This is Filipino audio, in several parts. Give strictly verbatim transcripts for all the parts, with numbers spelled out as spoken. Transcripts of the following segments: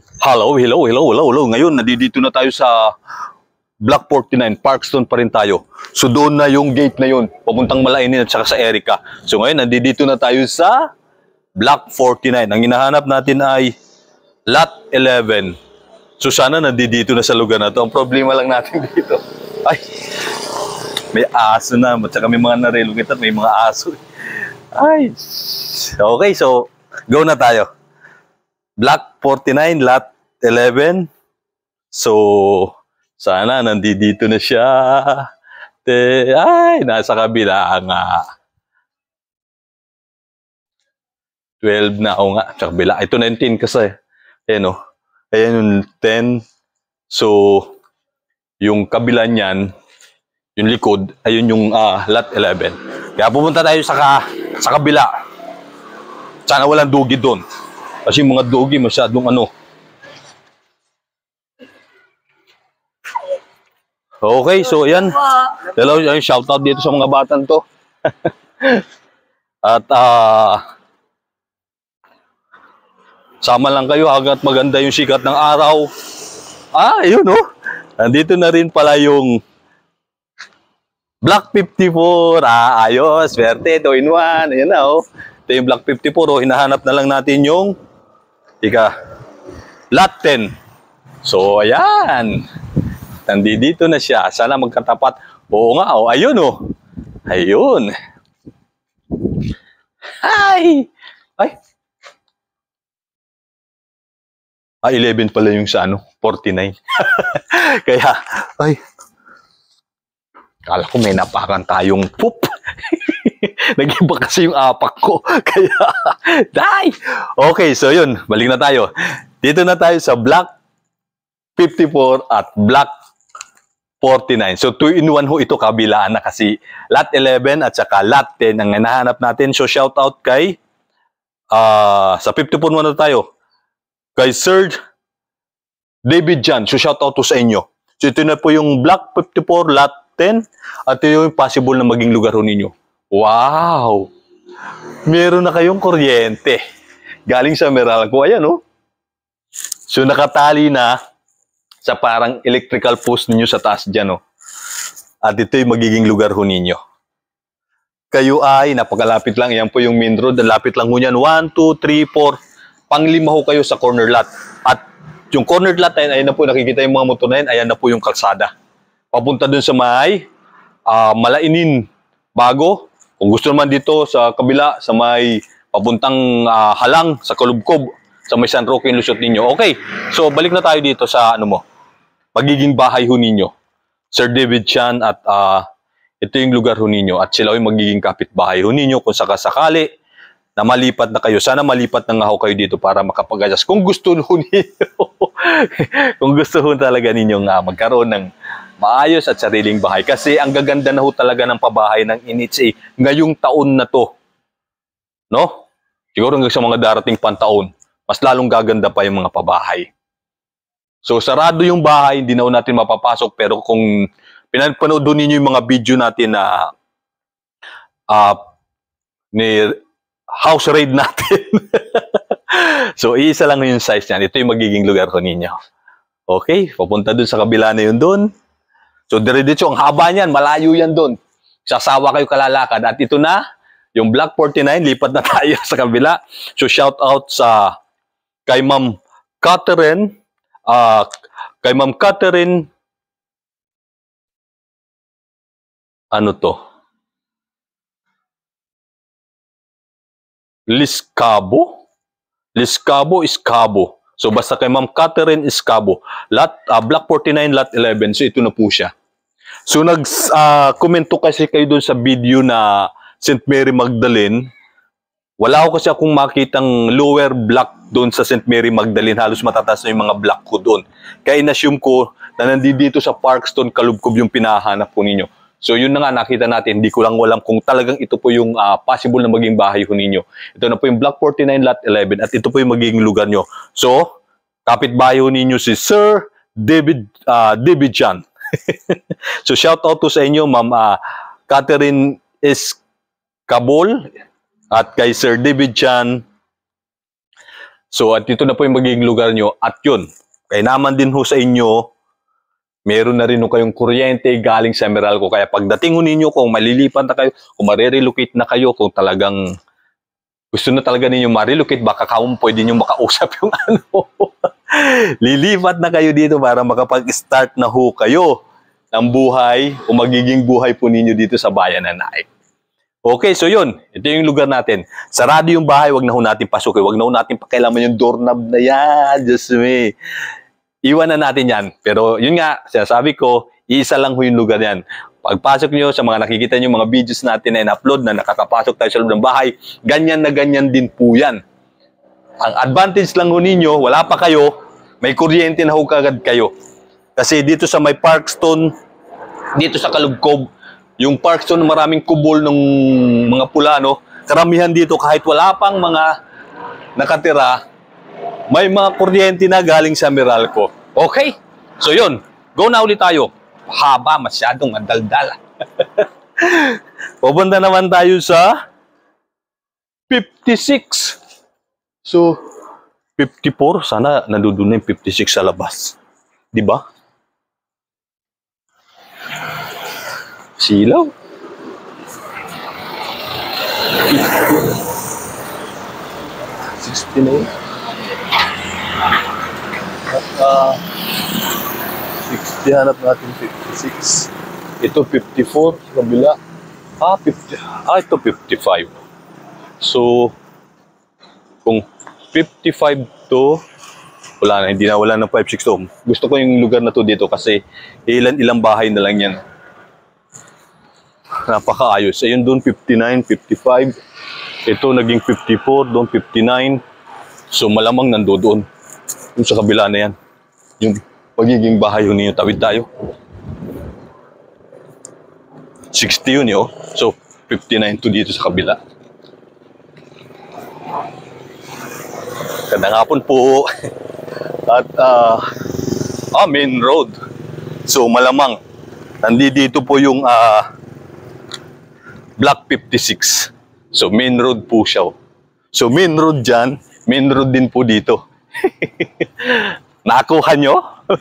Hello, hello, hello, hello, hello. Ngayon, nandito na tayo sa Block forty-nine, Parkstone pa rin tayo. So doon na yung gate na yun, papuntang Malainin at saka sa Erica. So ngayon, nandito na tayo sa Block forty-nine. Ang hinahanap natin ay Lot eleven. So sana nandito na sa lugar na to. Ang problema lang natin dito, ay, may aso na, at saka may mga narelugit at may mga aso. Ay, okay, so go na tayo. Block forty-nine, Lot eleven. So, sana nandito na siya. Te, ay, nasa kabila nga. twelve na, o nga, sa kabila. Ito na yung ten kasi. Ayan o. Ayan yung ten. So, yung kabila niyan, yung likod, ayun yung uh, Lot eleven. Kaya pupunta tayo sa, ka, sa kabila. Sana walang dugi doon. Kasi mga dugi masyadong ano. Okay, so yan. Hello, shout out dito sa mga batang to. At uh, sama lang kayo hanggat maganda yung sikat ng araw. Ah, yun oh. Nandito na rin pala yung Block fifty-four. Ah, ayos. Swerte, two in one. Ayan na oh. Ito yung Block fifty-four oh. Hinahanap na lang natin yung ika, Lot ten. So, ayan. Nandito na siya. Sana magkatapat. Oo nga, oh. Ayun, oh. Ayun. Ay! Ay! Ah, eleven pala yung sa ano, forty-nine. Kaya, ay. Kala ko may napakan tayong poop. Nag-iba kasi yung apak ko. Kaya, die! Okay, so yun. Balik na tayo. Dito na tayo sa Block fifty-four at Block forty-nine. So, two in one ho ito, kabilaan na kasi Lot eleven at saka Lot ten ang hinahanap natin. So, shout out kay uh, sa fifty-four muna tayo. Kay Sir David John. So, shout out to sa inyo. So, ito na po yung Block fifty-four, Lot ten at ito yung possible na maging lugar ho ninyo. Wow! Meron na kayong kuryente. Galing sa Meralco. Ayan, oh. So, nakatali na sa parang electrical post ninyo sa taas dyan, oh. At ito yung magiging lugar ho ninyo. Kayo ay, napakalapit lang. Yan po yung main road. Lapit lang ho niyan. one, two, three, four. Panglima ho kayo sa corner lot. At yung corner lot na yun, ayan na po, nakikita yung mga motor na yun, ayan na po yung kalsada. Papunta dun sa may uh, Malainin, Bago. Kung gusto naman dito sa kabila, sa may papuntang uh, Halang, sa Kalubkob, sa may San Roque, Lusot ninyo. Okay, so balik na tayo dito sa ano mo, magiging bahay ho ninyo. Sir David Chan at uh, ito yung lugar ho ninyo. At sila yung magiging kapitbahay ho ninyo kung sakasakali na malipat na kayo. Sana malipat na nga ho kayo dito para makapag-adjust. Kung gusto ho ninyo, kung gusto ho talaga ninyo nga magkaroon ng maayos at sariling bahay. Kasi ang gaganda na ho talaga ng pabahay ng N H A ngayong taon na to. No? Siguro hanggang sa mga darating pantaon, mas lalong gaganda pa yung mga pabahay. So, sarado yung bahay, hindi na ho natin mapapasok. Pero kung pinapanood ninyo yung mga video natin na uh, ni house raid natin. So, isa lang yung size niyan. Ito yung magiging lugar ko ninyo. Okay, papunta dun sa kabila na yun dun. So, dire-diretso, ang haba niyan, malayo yan doon. Sasawa kayo kalalakad. At ito na, yung Block forty-nine, lipat na tayo sa kabila. So, shout out sa kay Ma'am Catherine, uh, kay Ma'am Catherine, ano to? Liscabo? Liscabo, Iscabo. So, basta kay Ma'am Catherine Iscabo. Lot, uh, Block forty-nine, Lot eleven. So, ito na po siya. So, nag-komento uh, kasi kayo doon sa video na Saint Mary Magdalene. Wala ko kasi akong makitang lower block doon sa Saint Mary Magdalene. Halos matataas na yung mga block ko doon. Kaya in-assume ko na nandito sa Parkstone, Kalubkob yung pinahanap po ninyo. So, yun na nga nakita natin. Hindi ko lang walam kung talagang ito po yung uh, possible na maging bahay ko ninyo. Ito na po yung Block forty-nine, Lot eleven. At ito po yung magiging lugar nyo. So, kapitbahay ninyo si Sir David, uh, David Chan. So, shout out to sa inyo, Ma'am uh, Catherine Escabol at kay Sir David Chan So, at ito na po yung magiging lugar nyo. At yun, kaya naman din ho sa inyo, meron na rin ho kayong kuryente galing sa Meralco. Kaya pagdating ho ninyo, kung malilipat na kayo, kung marirelocate na kayo, kung talagang gusto na talaga ninyo marirelocate, baka kaong pwede nyo makausap yung ano. Lilipat na kayo dito para makapag-start na ho kayo ng buhay o magiging buhay po ninyo dito sa bayan ng Naik. Okay, so yun. Ito yung lugar natin. Sarado yung bahay, wag na ho natin pasukin. Wag na ho natin pakialaman yung doorknob na yan. Diyos me. Iwan na natin yan. Pero yun nga, sinasabi ko, iisa lang ho yung lugar yan. Pagpasok nyo sa mga nakikita nyo, mga videos natin na in-upload na nakakapasok tayo sa loob ng bahay, ganyan na ganyan din po yan. Ang advantage lang ho ninyo, wala pa kayo, may kuryente na ho kagad kayo. Kasi dito sa may Parkstone, dito sa Kalugkob, yung Parkstone, maraming kubol ng mga pula, no? Karamihan dito, kahit wala pang mga nakatira, may mga kuryente na galing sa Meralco. Okay? So yun, go na ulit tayo. Haba, masyadong madaldal. Pupunta naman tayo sa fifty-six. So, fifty-four, sana nandoon na yung fifty-six sa labas. Di ba? Silaw. sixty na yun. At uh, sixty, hanap natin fifty-six. Ito fifty-four sa kabila. Ah, fifty. Ah, ito fifty-five. So, kung fifty-five to, wala na, hindi na, wala na five six to. Gusto ko yung lugar na to dito kasi ilan-ilang bahay na lang yan. Napakaayos. Ayun doon fifty-nine, fifty-five. Ito naging fifty-four, doon fifty-nine. So malamang nandoon. Yung sa kabila na yan. Yung pagiging bahay yun ninyo. Tawid tayo. sixty yun yun. So fifty-nine to dito sa kabila. Gandang hapon po. At uh, ah, main road. So malamang nandito po yung uh, Block fifty-six. So, main road po siya. So, main road dyan, main road din po dito. Nakuha nyo?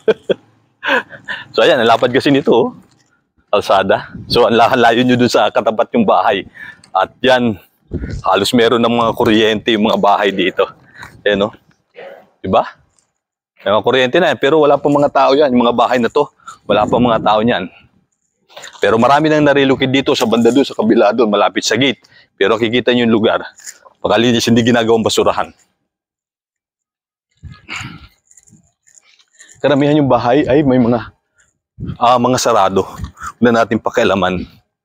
So, ayan, nalapad kasi nito, oh. Kalsada. So, ang layo nyo dun sa katapat yung bahay. At yan, halos meron ng mga kuryente yung mga bahay dito. Ayan, oh. Diba? May mga kuryente na yan, pero wala pa mga tao yan. Yung mga bahay na to, wala pa mga tao yan. Pero marami nang narilocate dito sa banda doon, sa kabila doon, malapit sa gate. Pero kikita nyo yung lugar. Pagkalinis, hindi ginagawang basurahan. Karamihan yung bahay ay may mga ah, mga sarado na natin pakialaman.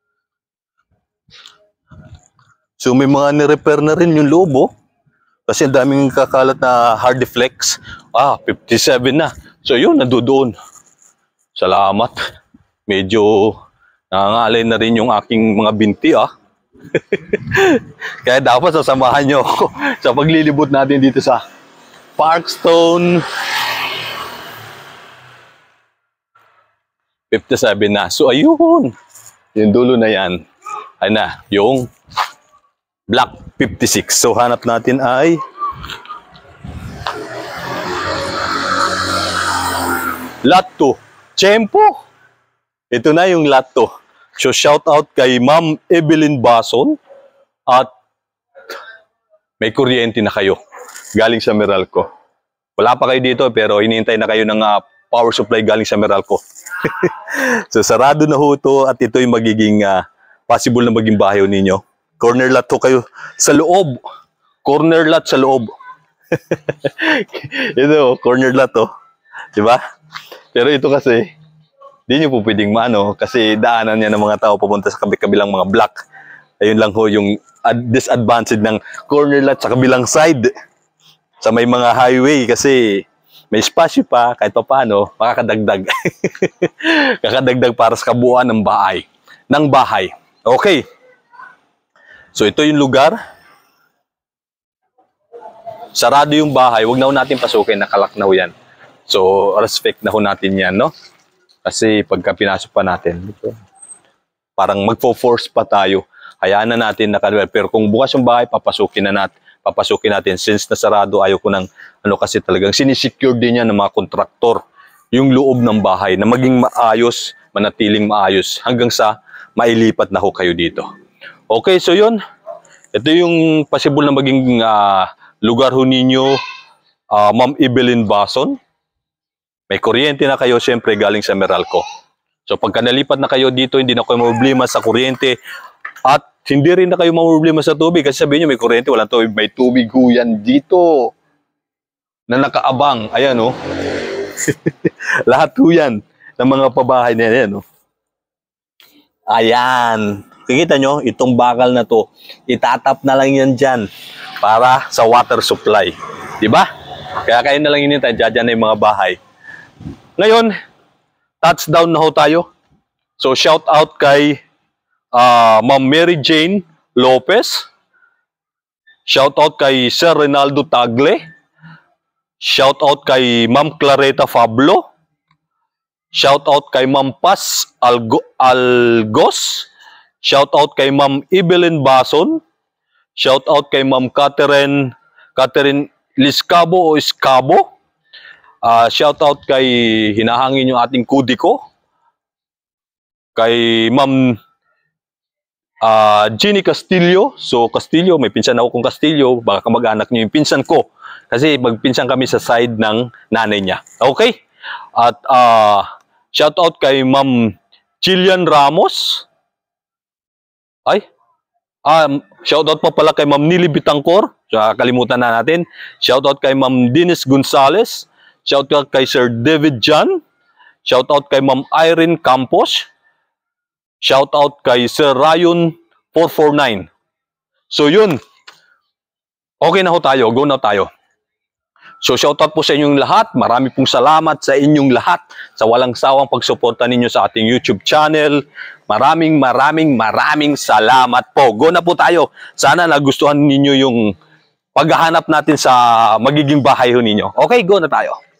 So may mga nirepair na rin yung loob, oh. Kasi ang daming kakalat na hard deflex. Ah, fifty-seven na. So yun, nandoon. Salamat. Medyo nangangalay na rin yung aking mga binti, ah. Kaya dapat sasamahan nyo ako sa paglilibot natin dito sa Parkstone. fifty-seven na. So, ayun. Yung dulo na yan. Ay na, yung Block fifty-six. So, hanap natin ay Lot two. Tiyempo. Ito na yung lot two. So, shout out kay Ma'am Evelyn Bason. At may kuryente na kayo. Galing sa Meralco. Wala pa kayo dito pero hinihintay na kayo ng uh, power supply galing sa Meralco. So, sarado na ho ito at ito yung magiging uh, possible na maging bahay ninyo. Corner lot ho kayo sa loob. Corner lot sa loob. Ito, corner lot to. Diba? Pero ito kasi, di nyo po pwedeng maano kasi daanan niya ng mga tao pupunta sa kabilang mga block. Ayun lang ho yung disadvantage ng corner lot sa kabilang side. Sa may mga highway kasi may spasyo pa kahit pa paano makakadagdag. Kakadagdag para sa kabuuan ng bahay. Ng bahay. Okay. So ito yung lugar. Sarado yung bahay. Huwag na ho natin pasukin. Nakalak na ho yan. So respect na ho natin yan, no? Kasi pagka pinasok pa natin, parang magpo-force pa tayo. Hayaan na natin na, pero kung bukas yung bahay, papasukin na natin. papasukin natin. Since nasarado, ayaw ko ng ano kasi talagang sinisecure din yan ng mga kontraktor yung loob ng bahay na maging maayos, manatiling maayos hanggang sa mailipat na ho kayo dito. Okay, so yun. Ito yung possible na maging uh, lugar ho ninyo, uh, Ma'am Evelyn Bason. May kuryente na kayo, syempre galing sa Meralco. So pagka nalipat na kayo dito, hindi na kayo problema sa kuryente at hindi rin na kayo problema sa tubig. Kasi sabihin nyo may kuryente, walang tubig. May tubig ho yan dito na nakaabang. Ayan o. Oh. Lahat ho yan ng mga pabahay na yan. Oh. Ayan. Kikita nyo, itong bakal na to, itatap na lang yan dyan para sa water supply. Diba? Kaya kayo na lang inintay, dyan na yung mga bahay. Ngayon, touchdown na ho tayo. So, shout out kay uh, Ma'am Mary Jane Lopez. Shout out kay Sir Rinaldo Tagle. Shout out kay Ma'am Clareta Fablo. Shout out kay Ma'am Paz Algo Algos. Shout out kay Ma'am Evelyn Bason. Shout out kay Ma'am Catherine Catherine Liscabo o Escabo. Uh, shout out kay hinahangin yung ating kudiko. Kay Ma'am uh, Ginny Castillo. So Castillo, may pinsan ako kung Castillo. Baka kamag-anak niyo yung pinsan ko. Kasi magpinsan kami sa side ng nanay niya. Okay? At uh, shout out kay Ma'am Jillian Ramos. Ay, um, shout out pa pala kay Ma'am Nili Bitangkor. So, kalimutan na natin. Shout out kay Ma'am Dennis Gonzales. Shout out kay Sir David John. Shout out kay Ma'am Irene Campos. Shout out kay Sir Ryan four four nine. So yun. Okay na ho tayo. Go na tayo. So shout out po sa inyong lahat. Marami pong salamat sa inyong lahat sa walang sawang pagsuporta ninyo sa ating YouTube channel. Maraming maraming maraming salamat po. Go na po tayo. Sana nagustuhan ninyo yung paghahanap natin sa magiging bahay ho ninyo. Okay, go na tayo.